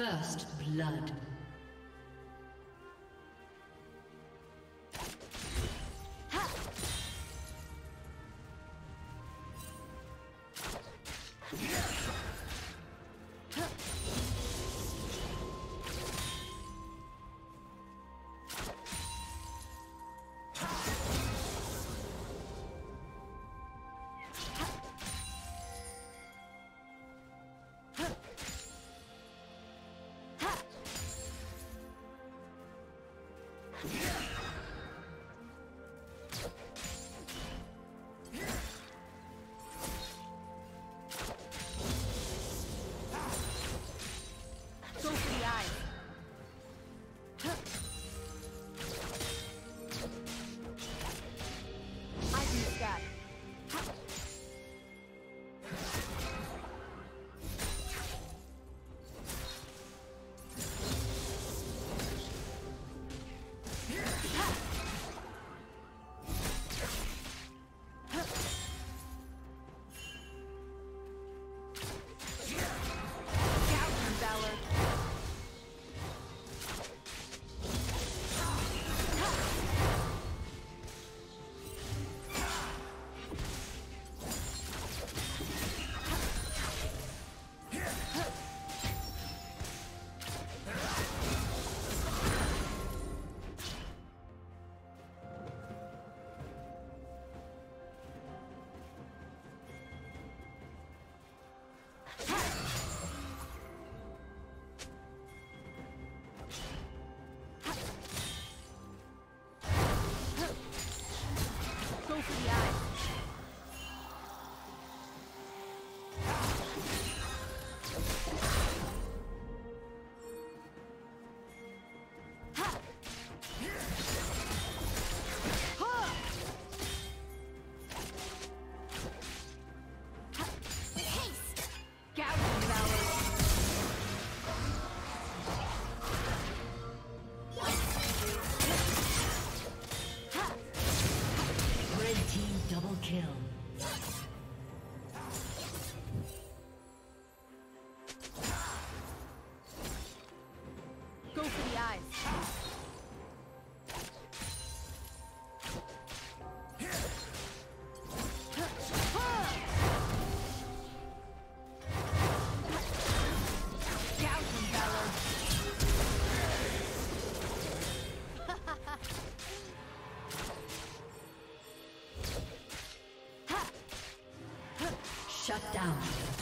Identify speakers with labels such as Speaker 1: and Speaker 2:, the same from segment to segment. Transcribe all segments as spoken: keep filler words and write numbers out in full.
Speaker 1: First blood. Shut down.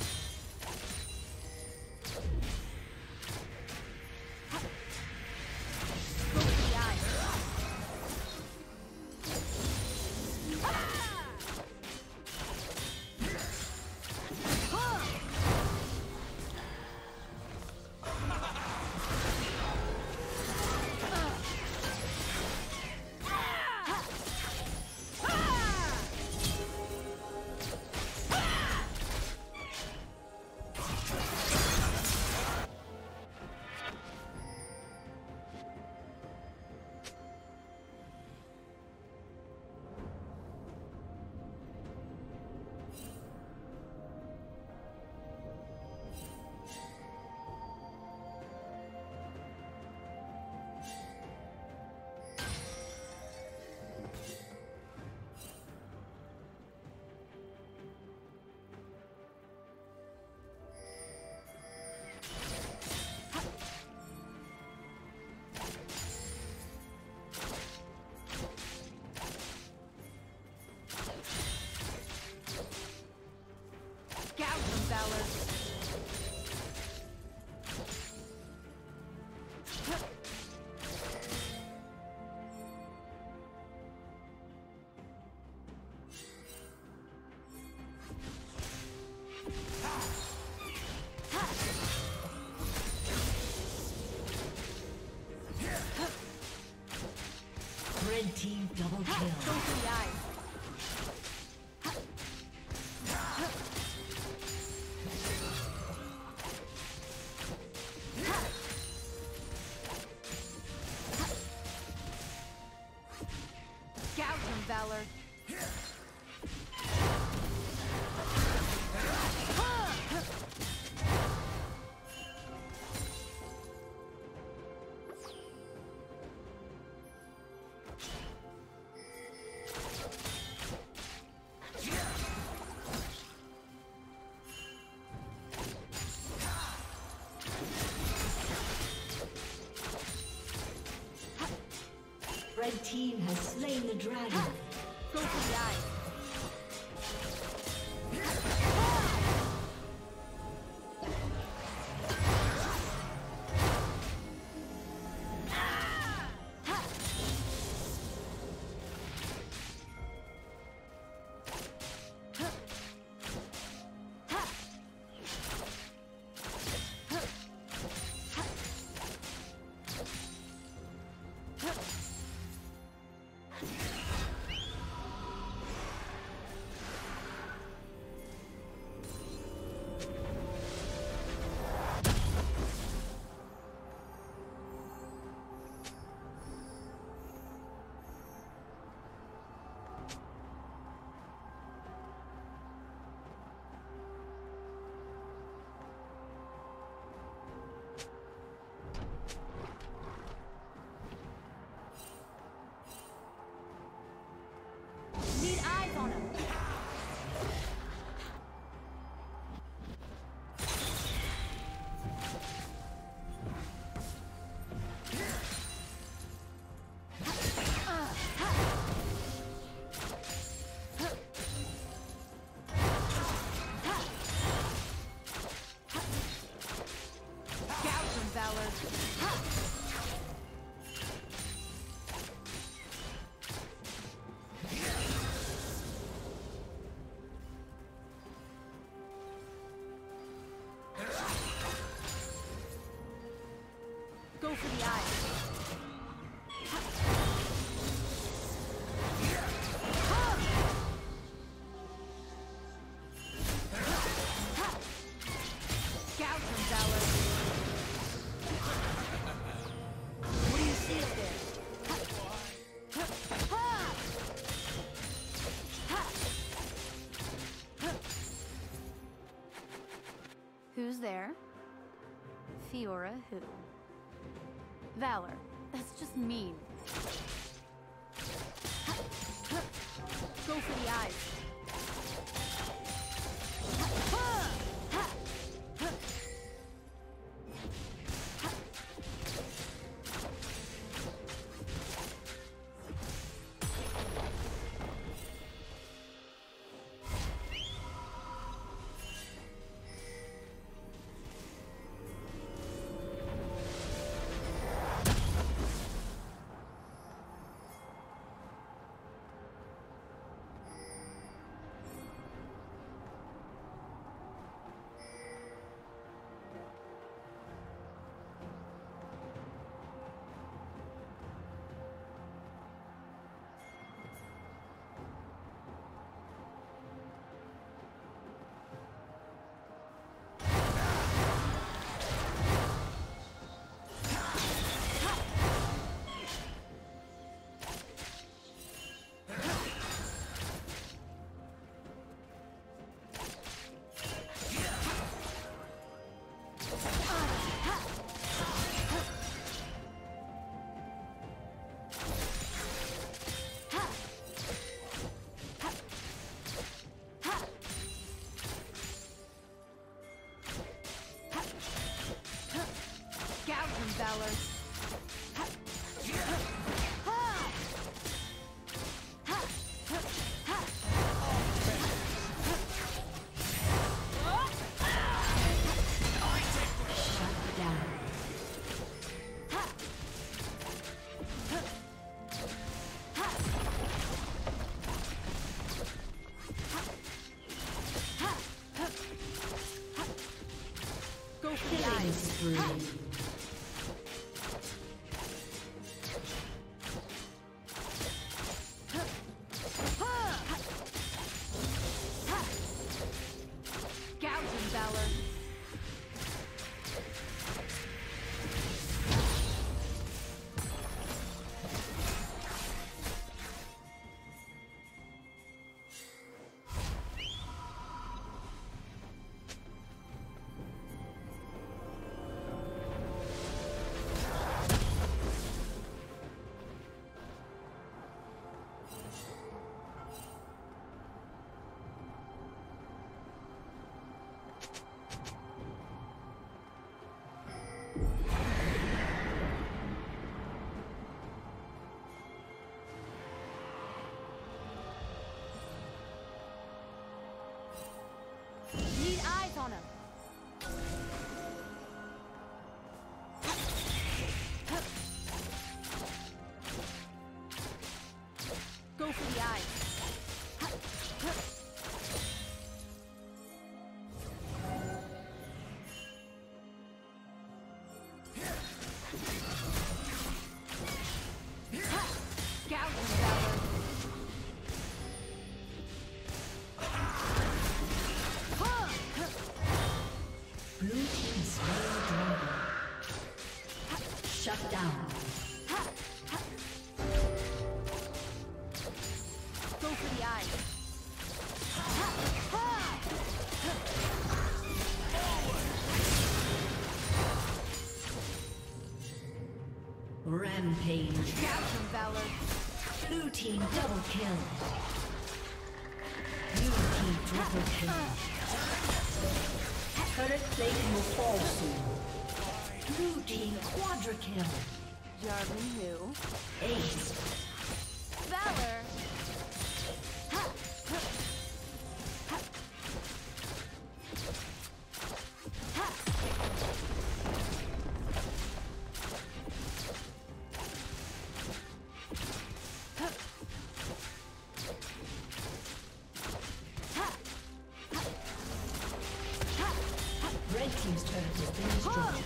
Speaker 1: Red team double kill. Go for the eyes. Gouge him, Valor. Red team has slain the dragon.
Speaker 2: Go for the eyes. Need eyes on him. Scout from Valor. Go for the eyes. Scout from Valor. What do you see up there? Who's there? Fiora who? Valor. That's just mean. Go for the eyes. Valor. Go for the eyes. the eyes.
Speaker 1: Shut down.
Speaker 2: Go for the eyes.
Speaker 1: Rampage.
Speaker 2: Gouge him, Valor.
Speaker 1: Blue team double kill. Blue team triple kill. Turret plating will fall soon. Blue team quadra kill.
Speaker 2: Jarvan who?
Speaker 1: Ace.
Speaker 2: Valor.
Speaker 1: Red team's turret has been destroyed.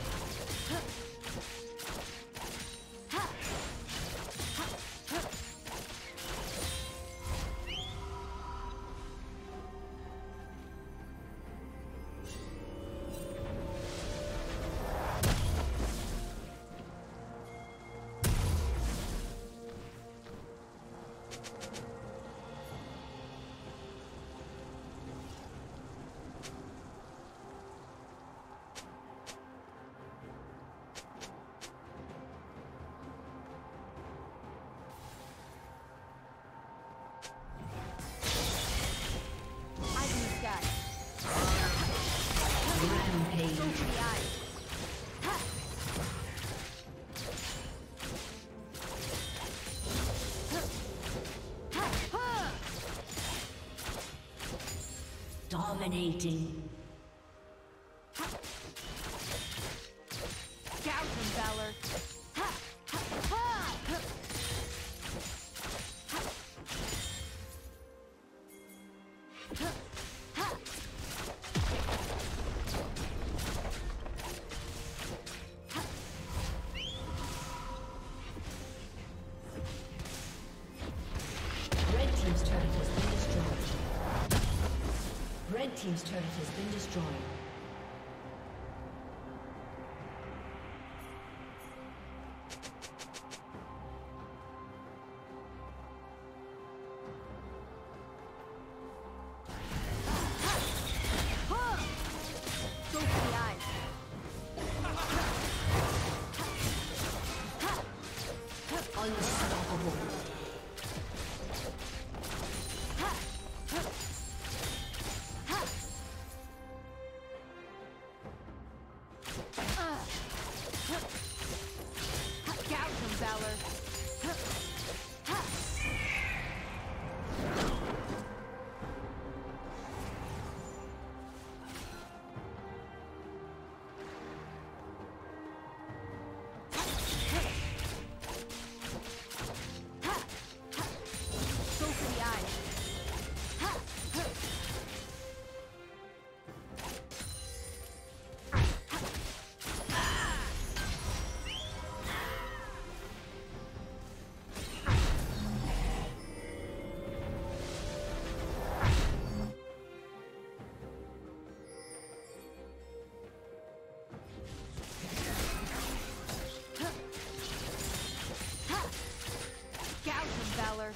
Speaker 2: Rampage. Go for the eyes.
Speaker 1: Dominating.
Speaker 2: Gouge him, Valor.
Speaker 1: Red team's turret has been destroyed.
Speaker 2: Go for the eyes.
Speaker 1: Unstoppable.
Speaker 2: Valor.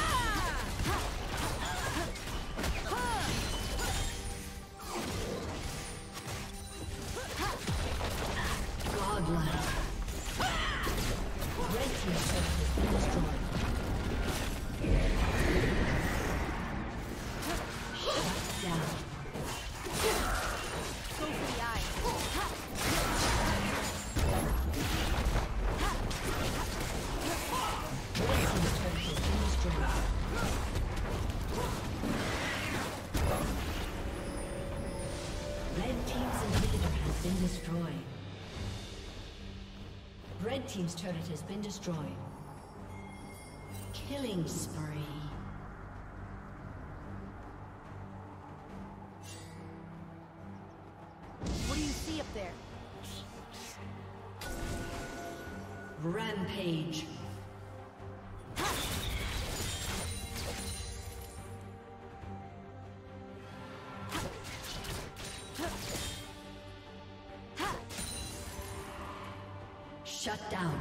Speaker 1: Godlike. Red team's turret has been destroyed. Shut down.
Speaker 2: Go for the eyes.
Speaker 1: Red team's turret has been destroyed. Red team's inhibitor has been destroyed. Red team's turret has been destroyed. Killing spree. Rampage. Shut down.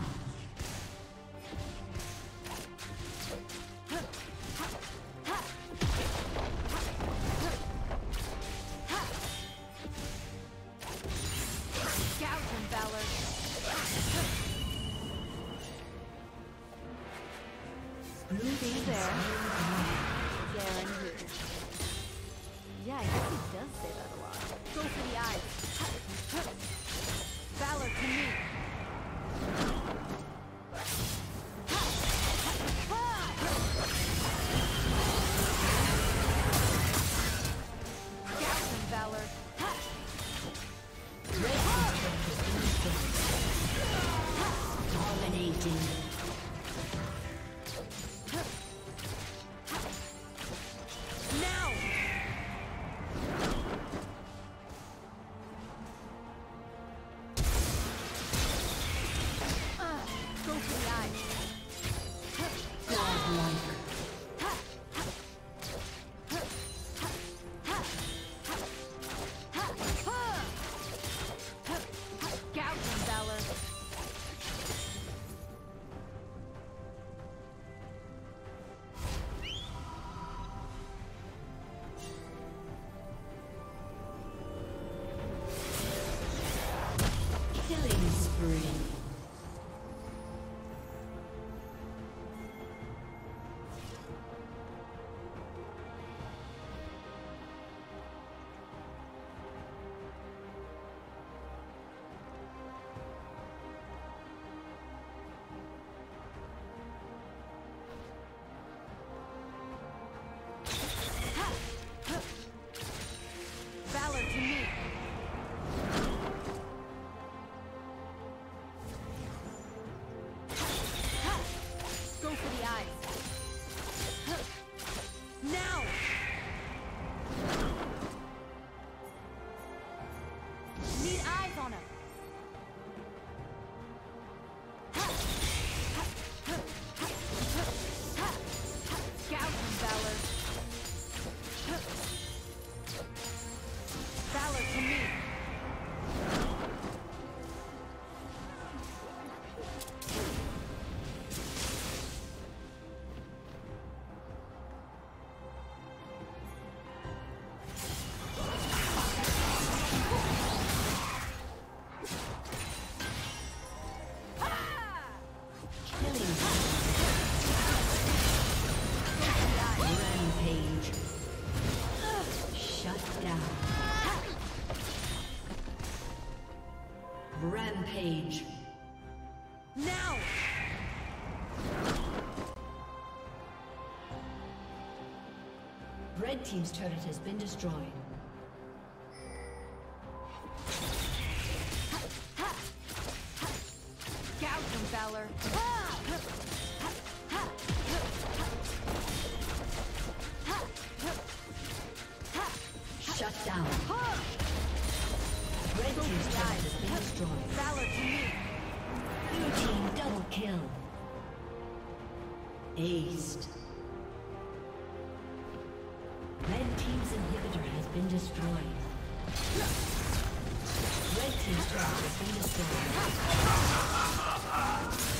Speaker 2: Yeah, I guess he does say that a lot. Go for the eyes. Valor to me. Gouge Valor.
Speaker 1: Dominating. Killing spree.
Speaker 2: Valor to me. Go for the eyes. Now! Need eyes on him. Gouge him, Valor. Valor to me.
Speaker 1: Rampage. Shut down. Rampage.
Speaker 2: Now!
Speaker 1: Red team's turret has been destroyed.
Speaker 2: Gouge him, Valor.
Speaker 1: Shut down. Red team's turret has been destroyed.
Speaker 2: Valor to me.
Speaker 1: Blue team double kill. Aced. Red team's inhibitor has been destroyed. Red team's turret has been destroyed.